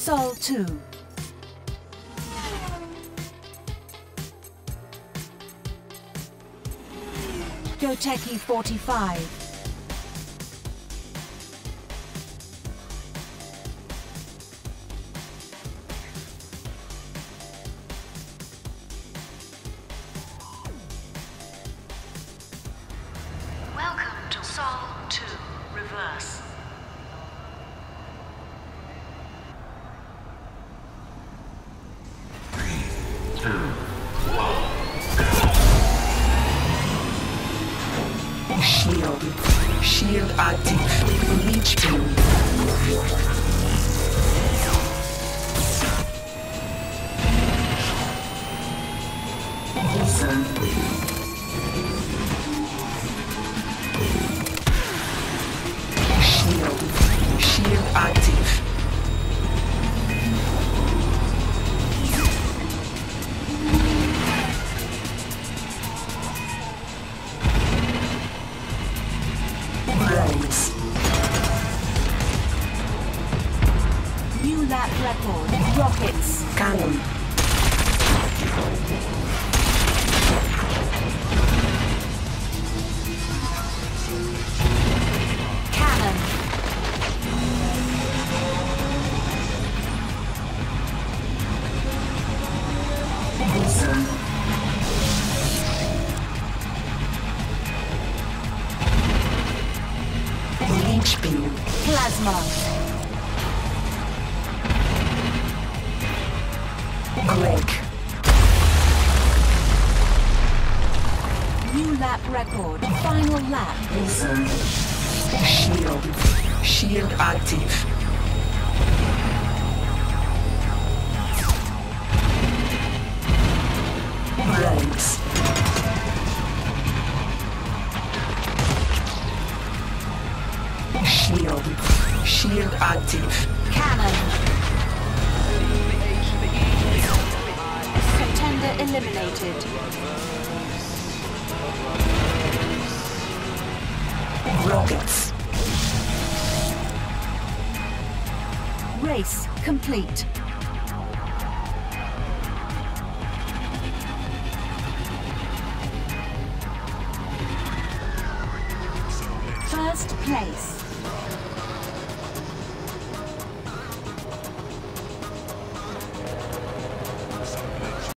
Sol 2. Goteki 45. Welcome to Sol 2, reverse. Shield active. Reach period. Shield active. New lap record. Rockets. Cannon. Cannon. Leech beam. Plasma. Greg. New lap record. Final lap. Shield active. Brakes. Shield active. Cannon. Contender eliminated. Rockets. Race complete. First place.